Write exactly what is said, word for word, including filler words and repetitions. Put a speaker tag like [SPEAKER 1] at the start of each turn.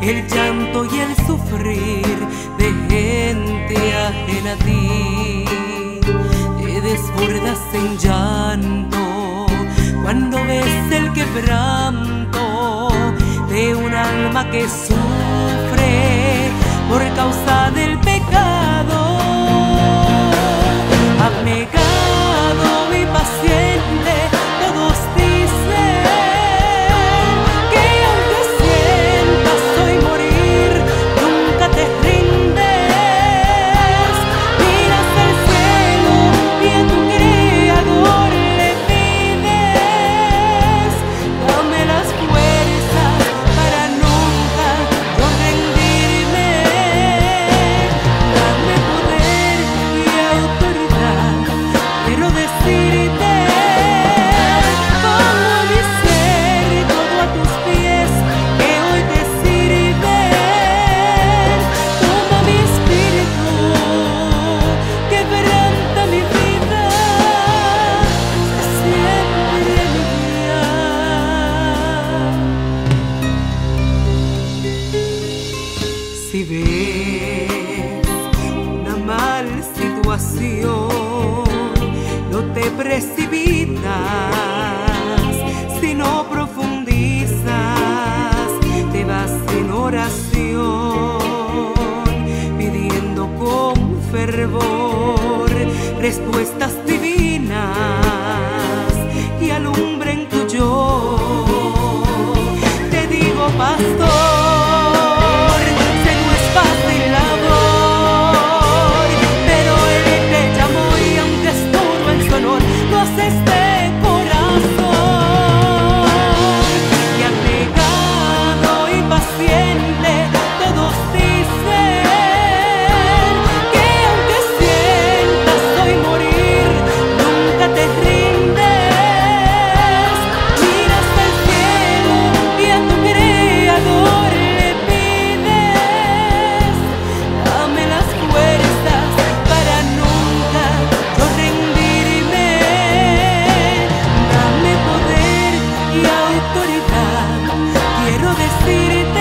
[SPEAKER 1] el llanto y el sufrir de gente ajena a ti. Te desbordas en llanto cuando ves el quebranto de un alma que sufre por causa del pecado. Abnegado y paciente, todos dicen que aunque sientas hoy morir, nunca te rindes. Miras al cielo y a tu Creador le pides: dame las fuerzas para nunca yo rendirme. Dame poder y autoridad, quiero decirte, pongo mi ser todo a tus pies, que hoy te sirven. Toma mi espíritu, quebranta mi vida, sé siempre mi guía. Si ves una mal situación, no te precipitas, sino profundizas, te vas en oración, pidiendo con fervor respuestas divinas que alumbren tu yo. Te digo, pastor, sé no es fácil labor, pero Él te llamó y aunque es duro en su honor, no haces de corazón. Y abnegado y paciente, todos dicen que aunque sientas hoy morir, nunca te rindes. Miras al cielo y a tu Creador le pides: dame las fuerzas para nunca yo rendirme. Dame poder y autoridad, quiero decirte,